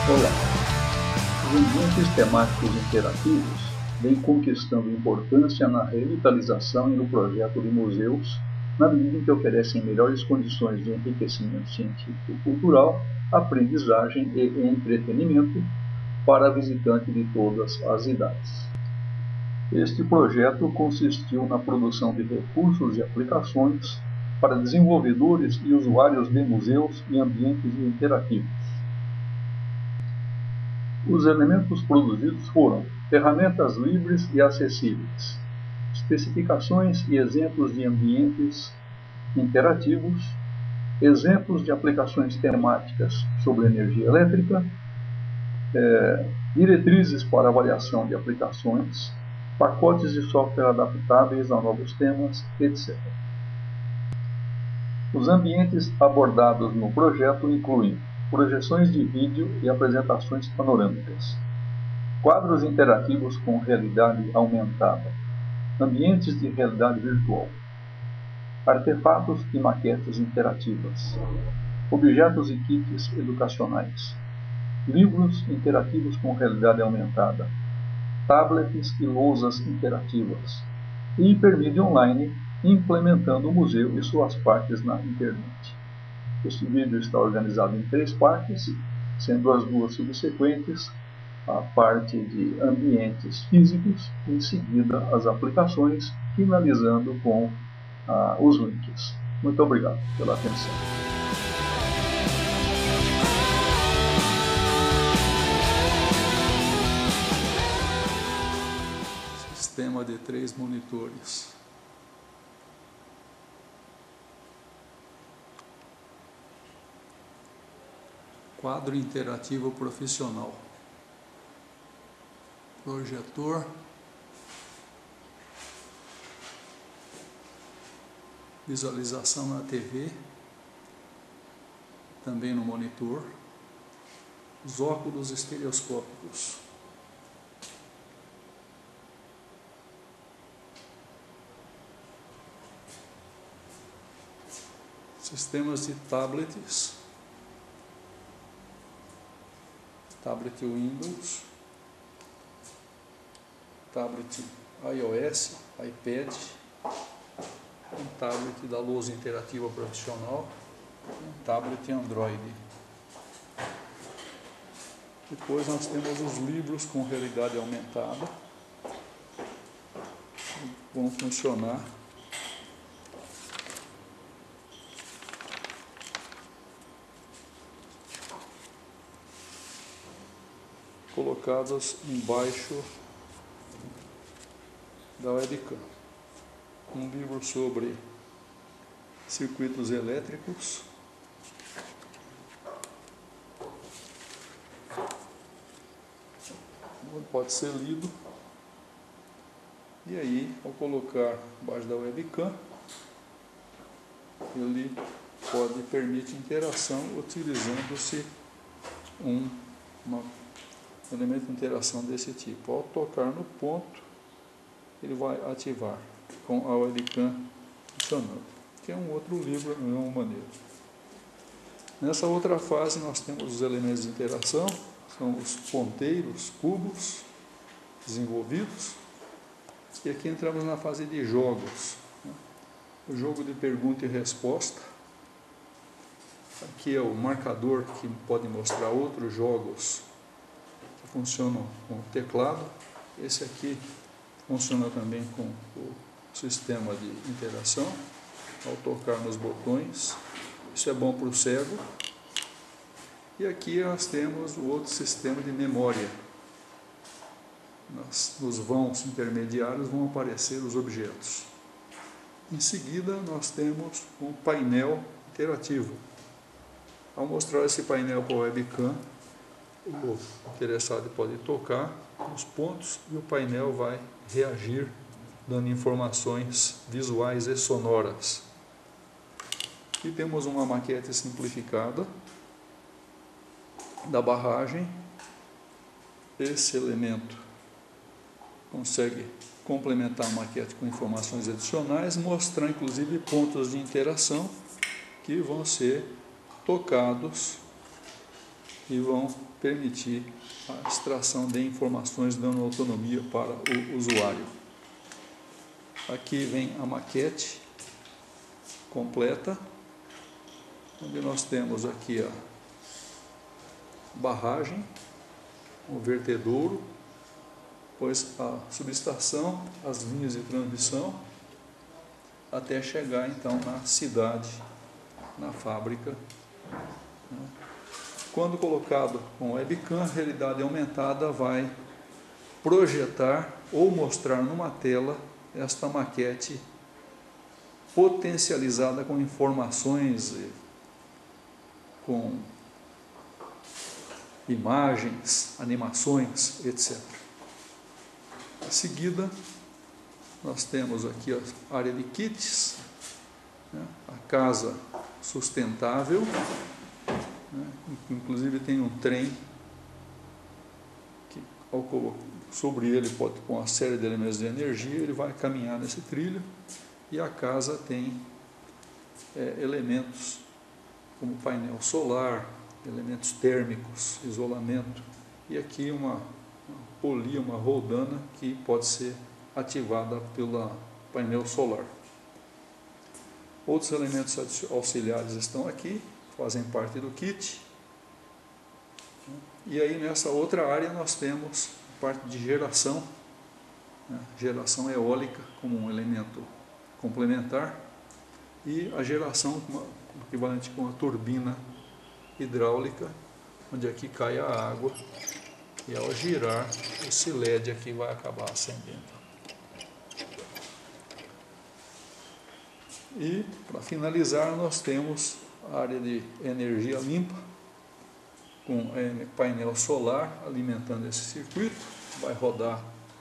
Olá! Os ambientes temáticos interativos vêm conquistando importância na revitalização e no projeto de museus, na medida em que oferecem melhores condições de enriquecimento científico-cultural, aprendizagem e entretenimento para visitante de todas as idades. Este projeto consistiu na produção de recursos e aplicações para desenvolvedores e usuários de museus e ambientes interativos. Os elementos produzidos foram ferramentas livres e acessíveis, especificações e exemplos de ambientes interativos, exemplos de aplicações temáticas sobre energia elétrica, diretrizes para avaliação de aplicações, pacotes de software adaptáveis a novos temas, etc. Os ambientes abordados no projeto incluem projeções de vídeo e apresentações panorâmicas, quadros interativos com realidade aumentada, ambientes de realidade virtual, artefatos e maquetes interativas, objetos e kits educacionais, livros interativos com realidade aumentada, tablets e lousas interativas, e hipermídia online implementando o museu e suas partes na internet. Este vídeo está organizado em 3 partes, sendo as 2 subsequentes a parte de ambientes físicos, em seguida as aplicações, finalizando com os links. Muito obrigado pela atenção. Sistema de 3 monitores. Quadro interativo profissional. Projetor. Visualização na TV. Também no monitor. Os óculos estereoscópicos. Sistemas de tablets, tablet Windows, tablet iOS, iPad, um tablet da Lousa Interativa Profissional, um tablet Android. Depois nós temos os livros com realidade aumentada, que vão funcionar colocadas embaixo da webcam. Um livro sobre circuitos elétricos, pode ser lido, e aí ao colocar embaixo da webcam ele permite interação utilizando-se um elemento de interação desse tipo. Ao tocar no ponto, ele vai ativar com a webcam funcionando, que é um outro livro da mesma maneira. Nessa outra fase nós temos os elementos de interação, são os ponteiros, cubos desenvolvidos, e aqui entramos na fase de jogos, o jogo de pergunta e resposta. Aqui é o marcador que pode mostrar outros jogos funcionam com o teclado. Esse aqui funciona também com o sistema de interação, ao tocar nos botões. Isso é bom para o cego. E aqui nós temos o outro sistema de memória. Nos vãos intermediários vão aparecer os objetos. Em seguida nós temos um painel interativo. Ao mostrar esse painel para a webcam, o interessado pode tocar nos pontos e o painel vai reagir, dando informações visuais e sonoras. Aqui temos uma maquete simplificada da barragem. Esse elemento consegue complementar a maquete com informações adicionais, mostrar inclusive pontos de interação que vão ser tocados e vão permitir a extração de informações dando autonomia para o usuário. Aqui vem a maquete completa, onde nós temos aqui a barragem, o vertedouro, depois a subestação, as linhas de transmissão, até chegar então na cidade, na fábrica. Quando colocado com webcam, a realidade aumentada vai projetar ou mostrar numa tela esta maquete potencializada com informações, com imagens, animações, etc. Em seguida, nós temos aqui a área de kits, a casa sustentável, inclusive tem um trem que sobre ele pode pôr uma série de elementos de energia, ele vai caminhar nesse trilho, e a casa tem elementos como painel solar, elementos térmicos, isolamento, e aqui uma polia, uma roldana que pode ser ativada pelo painel solar. Outros elementos auxiliares estão aqui, fazem parte do kit. E aí nessa outra área nós temos a parte de geração, geração eólica como um elemento complementar, e a geração equivalente com a turbina hidráulica, onde aqui cai a água e ao girar esse LED aqui vai acabar acendendo. E para finalizar nós temos a área de energia limpa, com painel solar alimentando esse circuito, vai rodar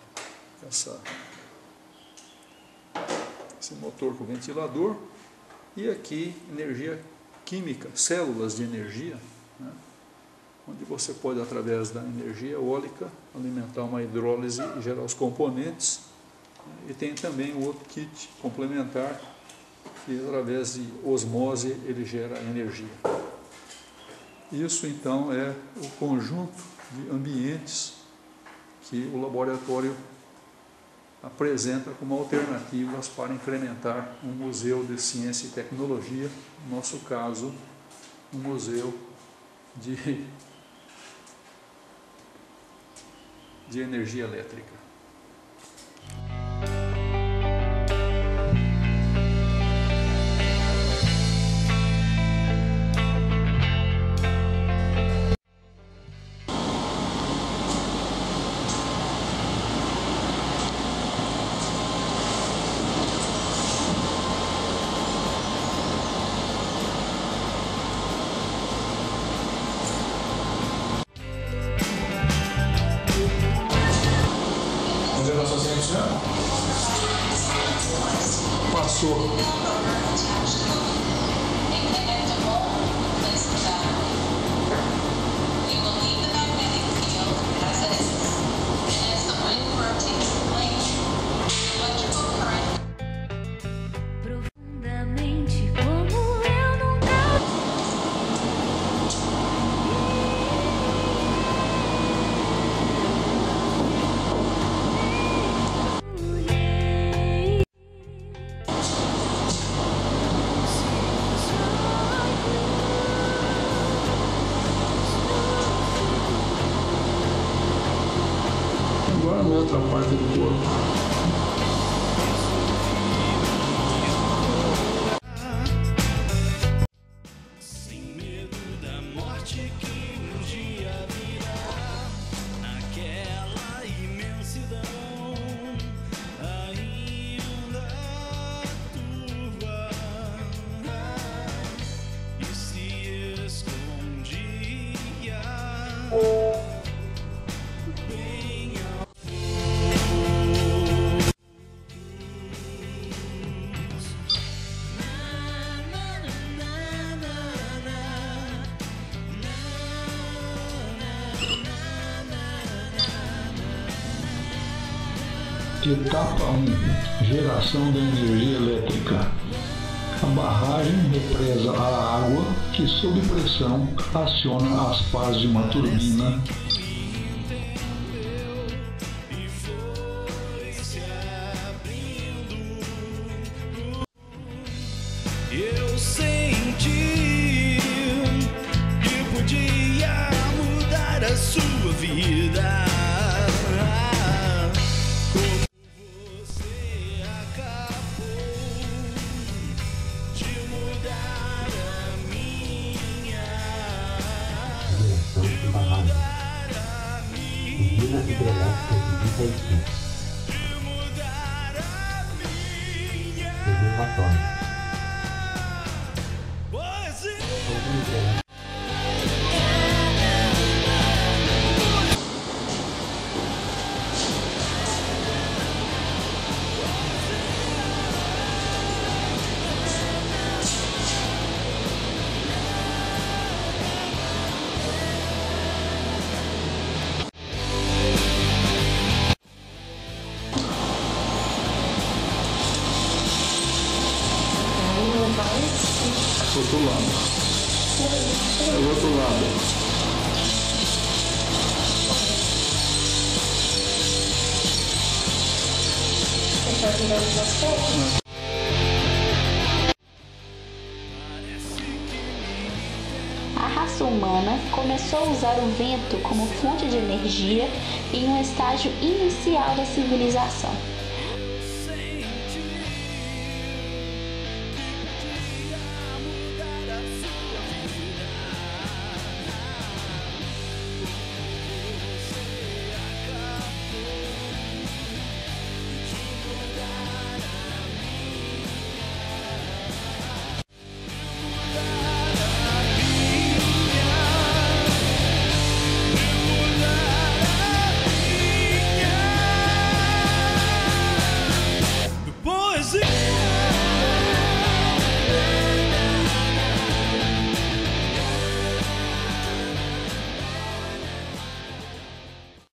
esse motor com ventilador, e aqui energia química, células de energia, onde você pode, através da energia eólica, alimentar uma hidrólise e gerar os componentes. E tem também o outro kit complementar, que através de osmose ele gera energia. Isso então é o conjunto de ambientes que o laboratório apresenta como alternativas para incrementar um museu de ciência e tecnologia, no nosso caso, um museu de energia elétrica. Passou. Profundamente como eu nunca. Agora na outra parte do corpo. Etapa 1. Geração da energia elétrica. A barragem represa a água que sob pressão aciona as pás de uma turbina Eu senti que podia mudar a sua vida. Como você acabou de mudar a minha. Geração de barragem. Usina hidrelétrica de Itaipu. Reservatório. Outro lado. É o outro lado. A raça humana começou a usar o vento como fonte de energia em um estágio inicial da civilização.